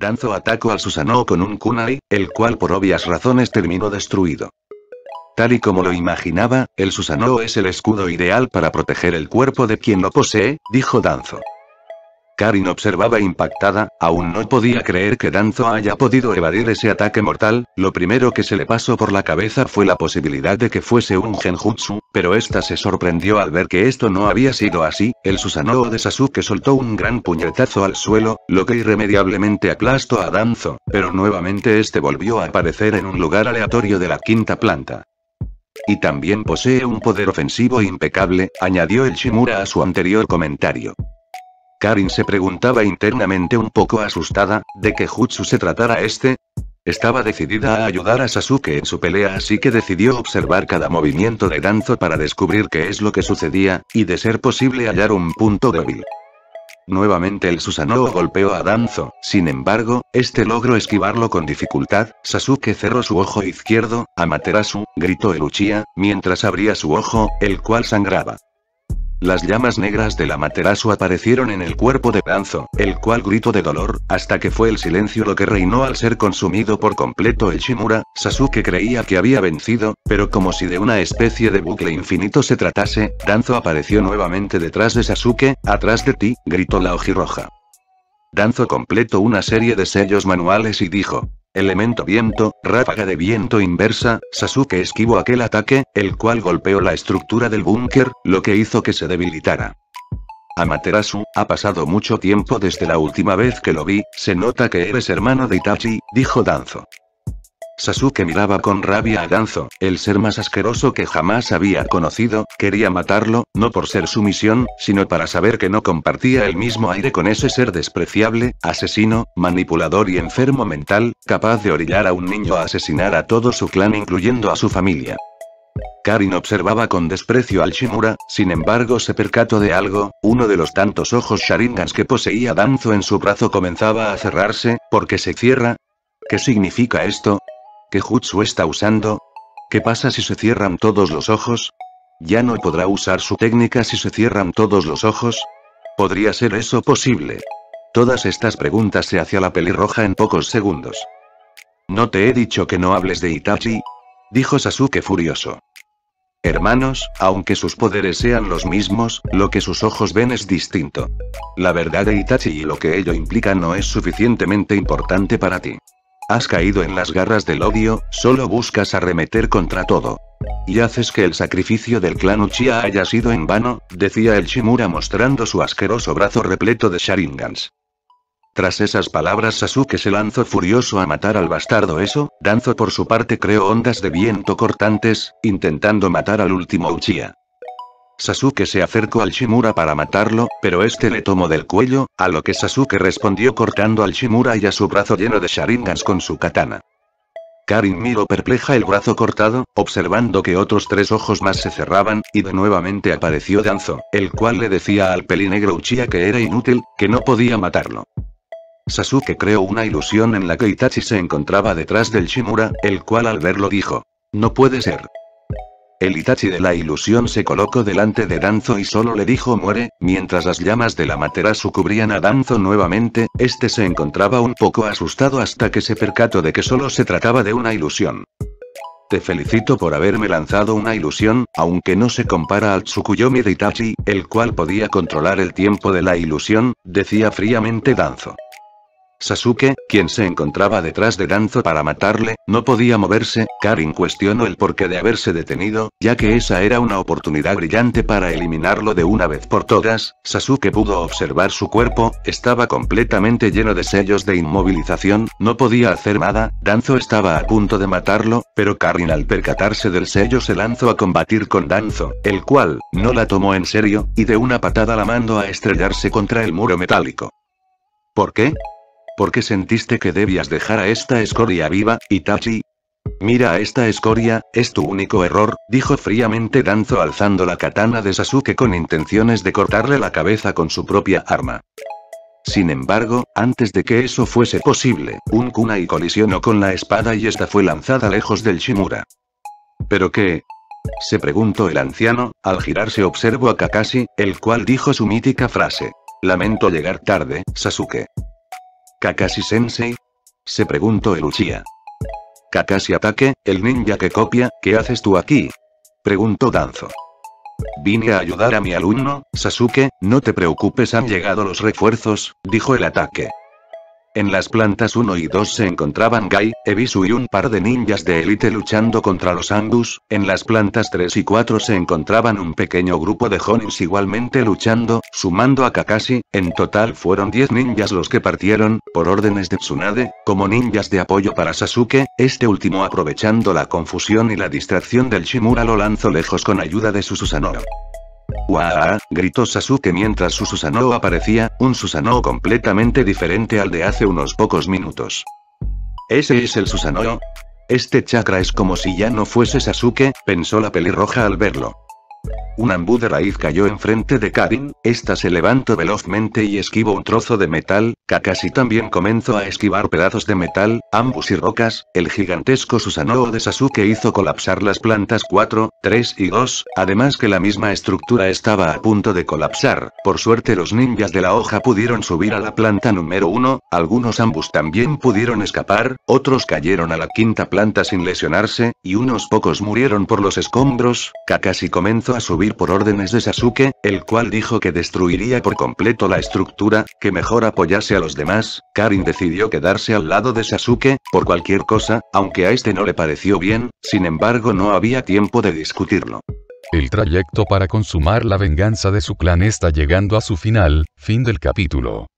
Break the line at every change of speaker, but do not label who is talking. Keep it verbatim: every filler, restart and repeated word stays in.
Danzo atacó al Susanoo con un kunai, el cual por obvias razones terminó destruido. Tal y como lo imaginaba, el Susanoo es el escudo ideal para proteger el cuerpo de quien lo posee, dijo Danzo. Karin observaba impactada, aún no podía creer que Danzo haya podido evadir ese ataque mortal. Lo primero que se le pasó por la cabeza fue la posibilidad de que fuese un genjutsu, pero esta se sorprendió al ver que esto no había sido así. El Susanoo de Sasuke soltó un gran puñetazo al suelo, lo que irremediablemente aplastó a Danzo, pero nuevamente este volvió a aparecer en un lugar aleatorio de la quinta planta. Y también posee un poder ofensivo impecable, añadió el Shimura a su anterior comentario. Karin se preguntaba internamente un poco asustada, ¿de qué jutsu se tratara este? Estaba decidida a ayudar a Sasuke en su pelea, así que decidió observar cada movimiento de Danzo para descubrir qué es lo que sucedía, y de ser posible hallar un punto débil. Nuevamente el Susanoo golpeó a Danzo, sin embargo, este logró esquivarlo con dificultad. Sasuke cerró su ojo izquierdo. Amaterasu, gritó el Uchiha, mientras abría su ojo, el cual sangraba. Las llamas negras del Amaterasu aparecieron en el cuerpo de Danzo, el cual gritó de dolor, hasta que fue el silencio lo que reinó al ser consumido por completo el Shimura. Sasuke creía que había vencido, pero como si de una especie de bucle infinito se tratase, Danzo apareció nuevamente detrás de Sasuke. Atrás de ti, gritó la ojirroja. Danzo completó una serie de sellos manuales y dijo: elemento viento, ráfaga de viento inversa. Sasuke esquivó aquel ataque, el cual golpeó la estructura del búnker, lo que hizo que se debilitara. Amaterasu, ha pasado mucho tiempo desde la última vez que lo vi, se nota que eres hermano de Itachi, dijo Danzo. Sasuke miraba con rabia a Danzo, el ser más asqueroso que jamás había conocido. Quería matarlo, no por ser su misión, sino para saber que no compartía el mismo aire con ese ser despreciable, asesino, manipulador y enfermo mental, capaz de orillar a un niño a asesinar a todo su clan incluyendo a su familia. Karin observaba con desprecio al Shimura, sin embargo se percató de algo. Uno de los tantos ojos Sharingans que poseía Danzo en su brazo comenzaba a cerrarse. ¿Por qué se cierra? ¿Qué significa esto? ¿Qué jutsu está usando? ¿Qué pasa si se cierran todos los ojos? ¿Ya no podrá usar su técnica si se cierran todos los ojos? ¿Podría ser eso posible? Todas estas preguntas se hacía la pelirroja en pocos segundos. ¿No te he dicho que no hables de Itachi?, dijo Sasuke furioso. Hermanos, aunque sus poderes sean los mismos, lo que sus ojos ven es distinto. La verdad de Itachi y lo que ello implica no es suficientemente importante para ti. Has caído en las garras del odio, solo buscas arremeter contra todo. Y haces que el sacrificio del clan Uchiha haya sido en vano, decía el Shimura mostrando su asqueroso brazo repleto de Sharingans. Tras esas palabras Sasuke se lanzó furioso a matar al bastardo eso. Danzo por su parte creó ondas de viento cortantes, intentando matar al último Uchiha. Sasuke se acercó al Shimura para matarlo, pero este le tomó del cuello, a lo que Sasuke respondió cortando al Shimura y a su brazo lleno de Sharingans con su katana. Karin miró perpleja el brazo cortado, observando que otros tres ojos más se cerraban, y de nuevamente apareció Danzo, el cual le decía al pelinegro Uchiha que era inútil, que no podía matarlo. Sasuke creó una ilusión en la que Itachi se encontraba detrás del Shimura, el cual al verlo dijo: no puede ser. El Itachi de la ilusión se colocó delante de Danzo y solo le dijo muere. Mientras las llamas de la Amaterasu cubrían a Danzo nuevamente, este se encontraba un poco asustado hasta que se percató de que solo se trataba de una ilusión. Te felicito por haberme lanzado una ilusión, aunque no se compara al Tsukuyomi de Itachi, el cual podía controlar el tiempo de la ilusión, decía fríamente Danzo. Sasuke, quien se encontraba detrás de Danzo para matarle, no podía moverse. Karin cuestionó el porqué de haberse detenido, ya que esa era una oportunidad brillante para eliminarlo de una vez por todas. Sasuke pudo observar su cuerpo, estaba completamente lleno de sellos de inmovilización, no podía hacer nada. Danzo estaba a punto de matarlo, pero Karin al percatarse del sello se lanzó a combatir con Danzo, el cual, no la tomó en serio, y de una patada la mandó a estrellarse contra el muro metálico. ¿Por qué? ¿Por qué sentiste que debías dejar a esta escoria viva, Itachi? Mira a esta escoria, es tu único error, dijo fríamente Danzo alzando la katana de Sasuke con intenciones de cortarle la cabeza con su propia arma. Sin embargo, antes de que eso fuese posible, un kunai colisionó con la espada y esta fue lanzada lejos del Shimura. ¿Pero qué? Se preguntó el anciano. Al girarse observó a Kakashi, el cual dijo su mítica frase: lamento llegar tarde, Sasuke. ¿Kakashi-sensei? Se preguntó el Uchiha. Kakashi ataque, el ninja que copia, ¿qué haces tú aquí? Preguntó Danzo. Vine a ayudar a mi alumno, Sasuke, no te preocupes, han llegado los refuerzos, dijo el ataque. En las plantas uno y dos se encontraban Gai, Ebisu y un par de ninjas de élite luchando contra los Angus. En las plantas tres y cuatro se encontraban un pequeño grupo de Honins igualmente luchando, sumando a Kakashi. En total fueron diez ninjas los que partieron, por órdenes de Tsunade, como ninjas de apoyo para Sasuke. Este último, aprovechando la confusión y la distracción del Shimura, lo lanzó lejos con ayuda de su Susanoo. ¡Uaa! Gritó Sasuke mientras su Susanoo aparecía, un Susanoo completamente diferente al de hace unos pocos minutos. ¿Ese es el Susanoo? Este chakra es como si ya no fuese Sasuke, pensó la pelirroja al verlo. Un ambú de raíz cayó enfrente de Karin, esta se levantó velozmente y esquivó un trozo de metal. Kakashi también comenzó a esquivar pedazos de metal, ambus y rocas. El gigantesco Susanoo de Sasuke hizo colapsar las plantas cuatro, tres y dos, además que la misma estructura estaba a punto de colapsar. Por suerte los ninjas de la hoja pudieron subir a la planta número uno, algunos ambus también pudieron escapar, otros cayeron a la quinta planta sin lesionarse, y unos pocos murieron por los escombros. Kakashi comenzó a subir por órdenes de Sasuke, el cual dijo que destruiría por completo la estructura, que mejor apoyase a los demás. Karin decidió quedarse al lado de Sasuke, por cualquier cosa, aunque a este no le pareció bien, sin embargo no había tiempo de discutirlo.
El trayecto para consumar la venganza de su clan está llegando a su final. Fin del capítulo.